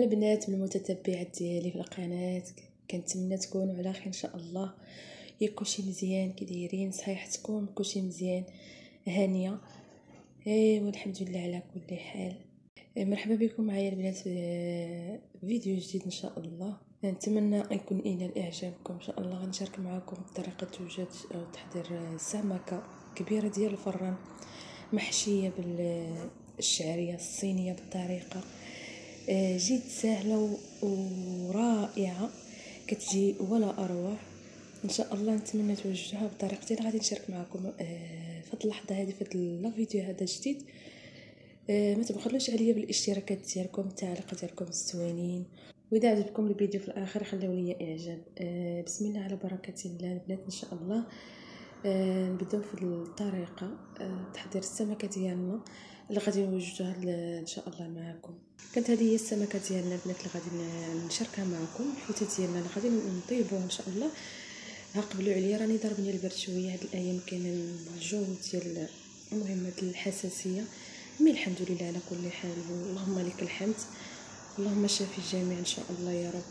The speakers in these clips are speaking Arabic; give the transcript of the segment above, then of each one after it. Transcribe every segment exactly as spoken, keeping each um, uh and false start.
البنات من المتتبعات ديالي في القناه، كنتمنى تكونوا على خير ان شاء الله. يا كلشي مزيان، كي دايرين؟ صحيحتكم كلشي مزيان؟ هانيه؟ ايه والحمد لله على كل حال. مرحبا بكم معايا البنات في فيديو جديد ان شاء الله. نتمنى يكون ينال اعجابكم ان شاء الله. غنشارك معكم طريقه توجد او تحضير سمكه كبيره ديال الفران محشيه بالشعريه الصينيه بطريقه جد سهله ورائعه، كتجي ولا اروع ان شاء الله. نتمنى توجدوها بطريقتي اللي غادي نشارك معكم في هذه اللحظه هذه في هذا الفيديو هذا جديد. ما تبخلوش عليا بالاشتراكات ديالكم، التعليقات ديالكم الزوينين، واذا عجبكم الفيديو في الاخر خليو لي اعجاب. بسم الله على بركه الله البنات ان شاء الله. نبداو في الطريقه تحضير السمكه ديالنا اللي غادي نوجدوها ان شاء الله معكم. كانت هذه هي السمكه ديالنا البنات اللي غادي نشاركها معكم، الحوته ديالنا اللي غادي نطيبوها ان شاء الله. ها قبلوا عليا راني ضربني البرد شويه هاد الايام، كاين الجو ديال المهم هاد الحساسيه، مي الحمد لله على كل حال. اللهم لك الحمد، اللهم شافي الجميع ان شاء الله يا رب.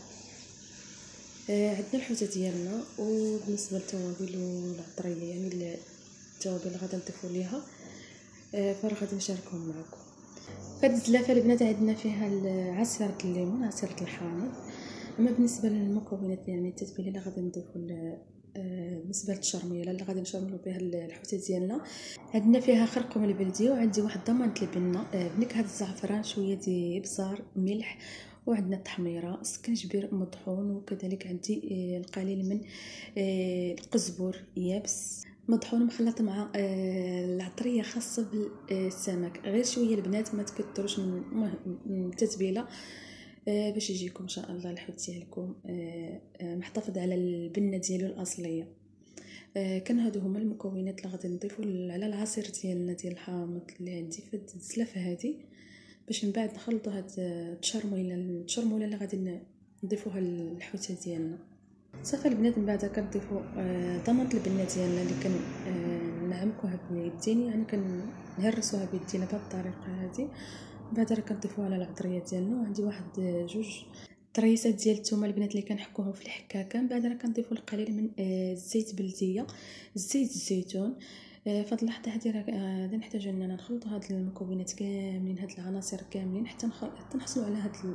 آه عندنا الحوته ديالنا، وبالنسبه للتوابل والعطريه يعني التوابل اللي غادي نضيفوا ليها آه فراه غادي نشاركهم معكم. فهاد الزلافه البنات عندنا فيها عصيره الليمون، عصيره الحامض. اما بالنسبه للمكونات يعني التتبيله اللي غادي نضيفوا بالنسبه للتشرميله اللي غادي نشرملو بها الحوته ديالنا، عندنا فيها خرقوم البلدي، وعندي واحد ضمانه البنه بنكهه الزعفران، شويه ديال ابزار، ملح، وعندنا التحميره، سكنجبير مطحون، وكذلك عندي القليل من القزبر يابس مطحون مخلط مع العطريه خاصه بالسمك. غير شويه البنات، ما تكثروش من التتبيله باش يجيكم ان شاء الله الحوت ديالكم محتفظ على البنه ديالو الاصليه. كان هادو هما المكونات اللي غادي نضيفو على العصير ديالنا ديال الحامض اللي عندي في الزلافه هذه، باش من بعد نخلطوا هاد التشرموله التشرموله اللي غادي نضيفوها للحوته ديالنا. صافي البنات، من بعد كنضيفوا ضمنت البنه ديالنا اللي كان نعمكوها بيدين، يعني كنهرسوها بيدينا بهذه الطريقه هذه. بعد راه كنضيفوها على العطريه ديالنا، وعندي واحد جوج طريسات ديال الثومه البنات اللي كنحكوهم في الحكاكه. من بعد راه كنضيفوا القليل من الزيت بلديه، زيت الزيتون. فهاد اللحظه هذه راه نحتاجو اننا نخلطوا هاد المكونات كاملين، هاد العناصر كاملين حتى حتى نحصلوا على هاد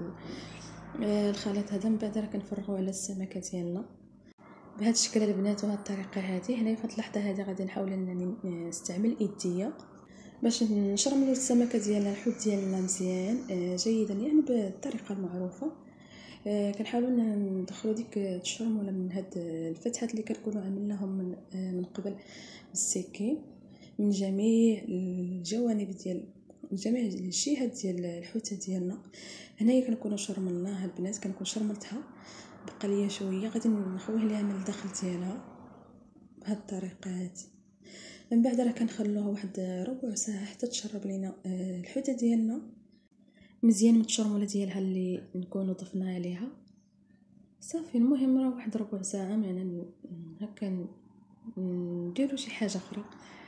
الخليط هذا. من بعد راه كنفرغوا على السمكه ديالنا بهذا الشكل البنات وهاد الطريقه هذه. هنا في هاد اللحظه هذه غادي نحاول انني نستعمل ايديا باش نشرملوا السمكه ديالنا الحوت ديالنا مزيان جيدا، يعني بالطريقه المعروفه. كنحاولوا ندخلوا ديك الشرموله من هاد الفتحات اللي كنكونوا عملناهم من من قبل بالسكين من جميع الجوانب ديال جميع الجهات ديال الحوته ديالنا. هنايا كنكونوا شرملناها البنات، كنكون شرملتها بقى ليا شويه، غادي نخويه ليها من الداخل ديالها بهذه الطريقه هذه. من بعد راه كنخلوها واحد ربع ساعه حتى تشرب لينا الحوته ديالنا مزيان من التشرموله ديالها اللي نكونوا ضفنا عليها. صافي المهم راه واحد ربع ساعه معنا هكا نديروا شي حاجه اخرى.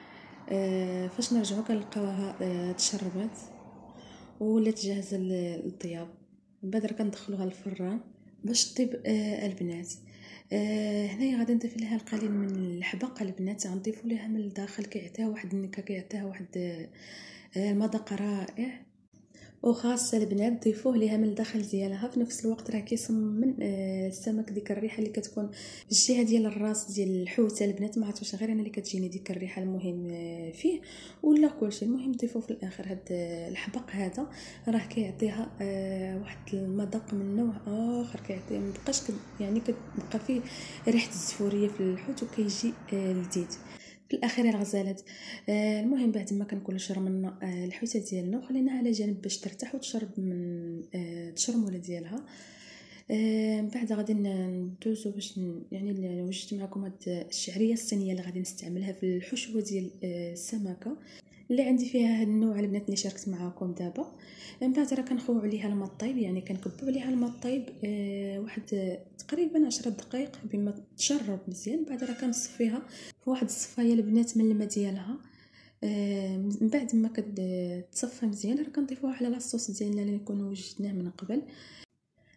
آه فاش نرجعوا كنلقاوها آه تشربات ولات جاهزه للطياب. من بعد راه كندخلوها للفران باش طيب آه البنات. آه هنايا غادي نضيف لها القليل من الحبق البنات، غنضيفوا ليها من الداخل، كيعطيها واحد النكهه، كيعطيها واحد آه المذاق رائع. وخاصه البنات ضيفوه ليها من الداخل ديالها، في نفس الوقت راه كيصمم آه السمك ديك الريحه اللي كتكون في الجهه ديال الراس ديال الحوته البنات. ما عرفتش غير انا اللي كتجيني ديك الريحه المهم آه فيه ولا كلشي. المهم ضيفوه في الاخر هاد آه الحبق هذا، راه كيعطيها آه واحد المذاق من نوع اخر، كيعطي مبقاش يعني كتبقى فيه ريحه الزفوريه في الحوت وكيجي آه لذيذ في الاخير الغزالات. آه المهم بعد ما كنكونوا شرمنا آه الحوته ديالنا وخليناها على جنب باش ترتاح وتشرب من آه التشرموله ديالها. آه من بعد غادي ندوزو باش يعني وجدت معكم هاد الشعريه الصينيه اللي غادي نستعملها في الحشوه ديال آه السمكه اللي عندي فيها هاد النوع البنات اللي شاركت معكم دابا. من بعد راه كنخويو عليها الماء الطايب، يعني كنكبوا عليها الماء الطايب آه واحد آه تقريبا عشرة دقائق بما تشرب مزيان. بعد راه كنصفيها في واحد الصفايه البنات من الماء ديالها. آه من بعد ما كتصفى مزيان راه كنضيفوها على لاصوص ديالنا اللي نكونوا وجدناه من قبل.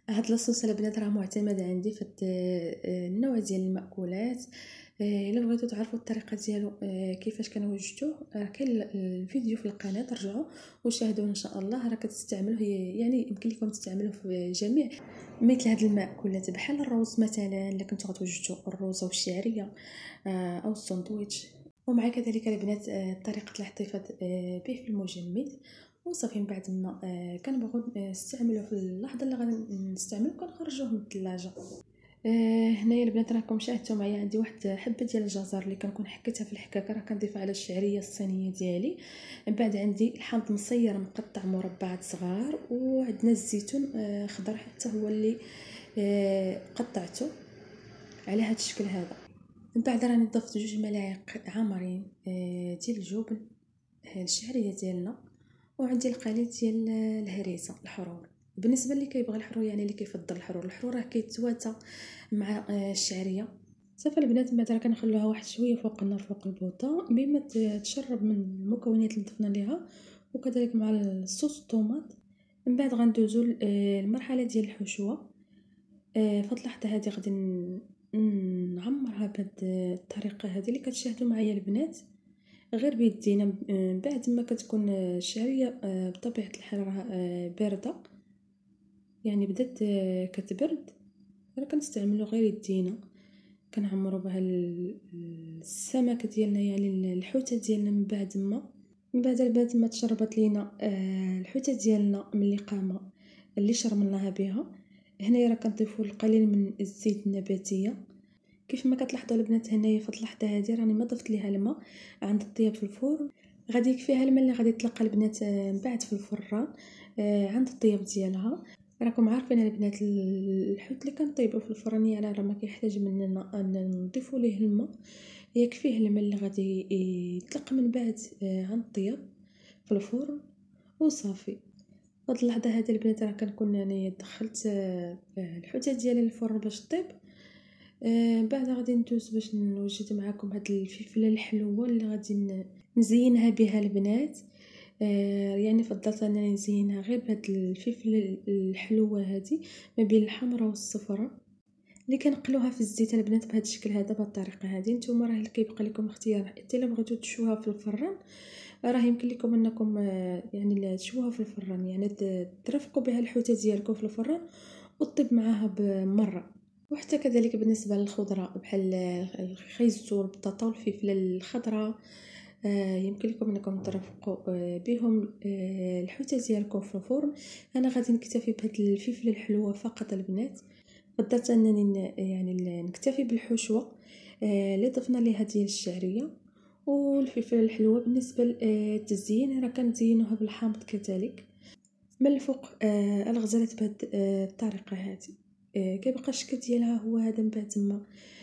هاد لاصوص البنات راه معتمد عندي في النوع ديال المأكولات. الا بغيتو تعرفوا الطريقه ديالو كيفاش كنوجدوه، راه كاين الفيديو في القناه، رجعوا وشاهدوه ان شاء الله. راه كتستعملوه يعني يمكن لكم تستعملوه في جميع مثل هاد المأكولات، بحال الرز مثلا الا كنتو غتوجدوا الرز او الشعريه او الساندويتش. ومع كذلك البنات طريقه الاحتفاظ به في المجمد. وصافي من بعد ما كنبغوا نستعملوه في اللحظه اللي غادي نستعملوه كنخرجوه من الثلاجه. آه هنايا البنات راكم شاهدتوا معايا عندي واحد حبه ديال الجزر اللي كنكون حكيتها في الحكاكه، راه كنضيفها على الشعريه الصينيه ديالي. من بعد عندي الحامض مصير مقطع مربعات صغار، وعندنا الزيتون آه خضر حتى هو اللي آه قطعته على هذا الشكل هذا. من بعد راني ضفت جوج ملاعق عامرين آه ديال الجبن آه الشعريه ديالنا، وعندي القليل ديال الهريسه الحرور. بالنسبه اللي كيبغي الحرور يعني اللي كيفضل الحرور، الحرور راه كيتواتى مع الشعريه. صافي البنات من بعد راه كنخلوها واحد شويه فوق النار فوق البوطه بما تشرب من المكونات اللي ضفنا ليها، وكذلك مع الصوص الطوماط. من بعد غندوزو المرحله ديال الحشوه. في اللحظه هذه غادي نعمرها بهذه الطريقه هذه اللي كتشاهدوا معايا البنات غير بيدينا. من بعد ما كتكون الشعريه بطبيعه الحال راه بارده، يعني بدات كتبرد، راه كنستعملو غير يدينا كنعمروا بها السمكه ديالنا يعني الحوته ديالنا. من بعد ما من بعد البنات ما تشربت لينا الحوته ديالنا من الاقامه اللي شرمناها بها، هنايا راه كنضيفوا القليل من الزيت النباتيه. كيف ما كتلاحظوا البنات هنايا في اللحظه هذه راني ما ضفت ليها الماء عند الطياب في الفرن، غادي يكفيها الماء اللي غادي تلقى البنات من بعد في الفران عند الطياب ديالها. راكم عارفين البنات الحوت اللي كنطيبوا في الفرن يعني راه ما كيحتاج مننا ان نضيفوا ليه الماء، يكفيه الماء اللي غادي يتلقى من بعد عند الطياب في الفرن وصافي. هاد اللحظه هذه البنات راه كنكون انايا دخلت الحوته ديالي للفرن باش طيب. آه بعد غادي ندوز باش نوجد معكم هاد الفلفله الحلوه اللي غادي نزينها بها البنات. آه يعني فضلت انني نزينها غير بهاد الفلفله الحلوه هذه ما بين الحمراء والصفراء اللي كنقلوها في الزيت البنات بهذا الشكل هذا بهذه الطريقه هذه. نتوما راه اللي كيبقى لكم اختيار، حتى الا بغيتو تشوها في الفران راه يمكن لكم انكم يعني تشوها في الفران، يعني ترفقوا بها الحوته ديالكم في الفران وطيب معاها بمره. وحتى كذلك بالنسبه للخضره بحال الخيزو والبطاطا والفلفله الخضراء آه يمكن لكم انكم ترفقوا آه بهم آه الحوته ديالكم في الفرن. انا غادي نكتفي بهاد الفلفله الحلوه فقط البنات، فضلت انني يعني نكتفي بالحشوه آه اللي ضفنا ليها ديال الشعريه والفلفله الحلوه. بالنسبه للتزيين راه كنزينوها بالحامض كذلك من الفوق آه الغزالات بهذه آه الطريقه هذه. آه كيبقى الشكل ديالها هو هذا. من بعد ما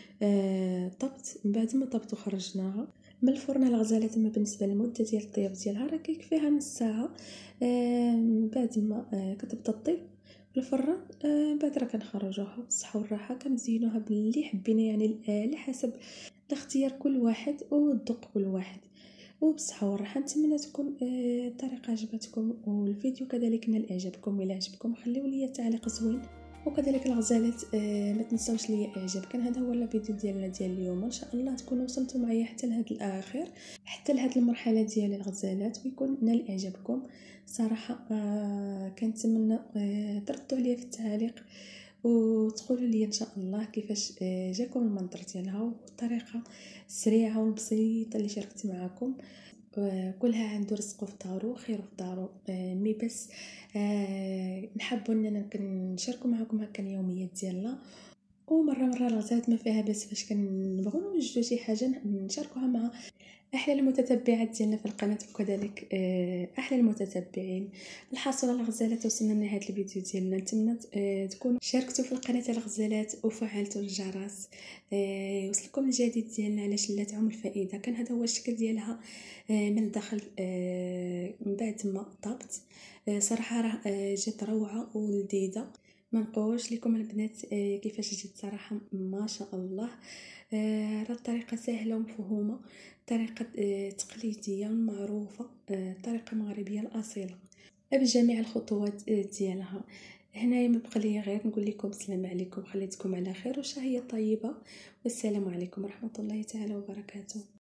آه طبت من بعد ما طبت وخرجناها من الفرن الغزالات، ما بالنسبه للمده ديال الطياب ديالها راه كيكفيها نص ساعه. آه من بعد ما آه كتبدا تطيب في الفران آه بعد راه كنخرجوها بالصحه والراحه. كنزينوها باللي حبينا يعني على حسب الاختيار كل واحد والذوق كل واحد. وبصحه والراحه. نتمنى تكون الطريقه عجبتكم والفيديو كذلك نال اعجابكم. الى عجبكم خليوا لي تعليق زوين، وكذلك الغزالات ما تنساوش لي اعجاب. كان هذا هو الفيديو ديالنا ديال اليوم، ان شاء الله تكونوا وصلتوا معايا حتى لهذا الاخر، حتى لهذه المرحله ديال الغزالات، ويكون نال اعجابكم صراحه. آه كنتمنى آه تردوا عليا في التعليق وتقولوا لي ان شاء الله كيفاش جاكم المنظر ديالها والطريقه السريعه والبسيطه اللي شاركت معكم. كلها عنده رزقه في دارو خير في دارو، مي بس نحبوا اننا نشاركوا معكم هكا اليوميات ديالنا. ومره مره الغزالات ما فيها بس فاش كنبغوا نوجدوا شي حاجه نشاركوها مع احلى المتتبعات ديالنا في القناه وكذلك احلى المتتبعين. الحاصل الغزالات وصلنا لنهايه الفيديو ديالنا. نتمنى تكونوا شاركتوا في القناه الغزالات وفعلتوا الجرس يوصلكم الجديد ديالنا على شلة عم الفائده. كان هذا هو الشكل ديالها من الداخل من بعد ما طابت. صراحه راه جات روعه ولذيذه، ما نقولش لكم البنات كيفاش جات صراحه ما شاء الله. راه الطريقه سهله ومفهومه، طريقه تقليديه معروفه، طريقه مغربيه الاصيله بجميع الخطوات ديالها. هنايا ما بقى لي غير نقول لكم السلام عليكم، خليتكم على خير وشهيه طيبه، والسلام عليكم ورحمه الله تعالى وبركاته.